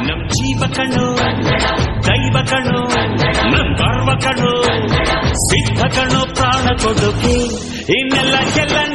ನಮ್ ಜೀವ ಕಣ್ಣು ದೈವ ಕಣ್ಣು ನಮ್ ಗರ್ವ ಕಣ್ಣು ಸಿದ್ಧ ಕಣ್ಣು ಪ್ರಾಣ ಕೊಡುಗೆ ಇನ್ನೆಲ್ಲ ಎಲ್ಲ